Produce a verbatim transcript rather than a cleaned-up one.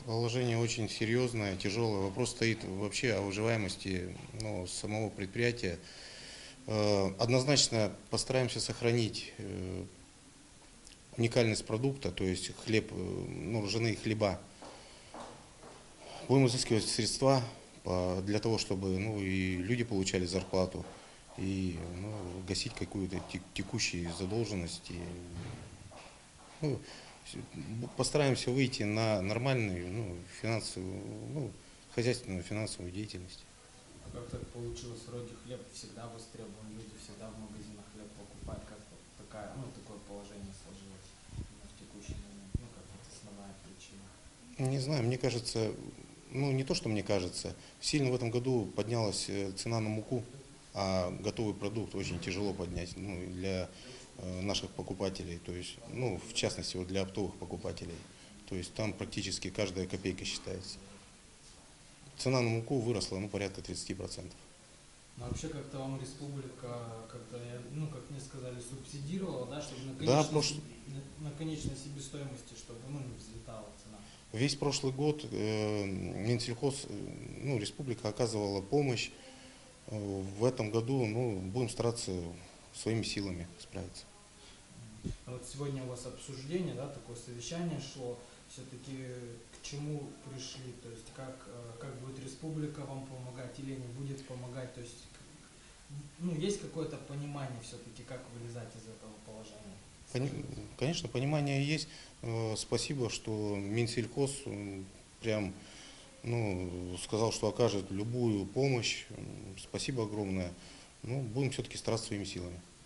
Положение очень серьезное, тяжелое. Вопрос стоит вообще о выживаемости, ну, самого предприятия. Э, Однозначно постараемся сохранить э, уникальность продукта, то есть хлеб, э, ну, ржаные хлеба. Будем изыскивать средства по- для того, чтобы, ну, и люди получали зарплату, и, ну, гасить какую-то те- текущие задолженности. Ну, с- постараемся выйти на нормальную, ну, финансовую, ну, хозяйственную финансовую деятельность. А как так получилось? Вроде хлеб всегда востребован, люди всегда в магазинах хлеб покупают. Как вот такая, ну, такое положение сложилось именно в текущий момент? Ну, как вот основная причина. Не знаю, мне кажется, ну, не то, что мне кажется, сильно в этом году поднялась э, цена на муку, а готовый продукт очень тяжело поднять, ну, для э, наших покупателей, то есть, ну, в частности, вот для оптовых покупателей. То есть там практически каждая копейка считается. Цена на муку выросла, ну, порядка тридцати процентов. Но вообще как-то вам республика, как-то, я- ну, как мне сказали, субсидировала, да, чтобы на Да, конечной, прош... себ- на, на конечной себестоимости, чтобы, ну, не взлетала цена. весь прошлый год э, Минсельхоз, э, ну, республика оказывала помощь. Э, В этом году, ну, будем стараться своими силами справиться. А вот сегодня у вас обсуждение, да, такое совещание шло, все-таки к чему пришли, то есть как, э, как будет республика вам помогать или не будет помогать, то есть, ну, есть какое-то понимание все-таки, как вылезать из этого положения Пони- сложилось? Конечно, понимание есть. Э, Спасибо, что Минсельхоз м, прям, ну, сказал, что окажет любую помощь. М, Спасибо огромное. Ну, будем все-таки стараться своими силами.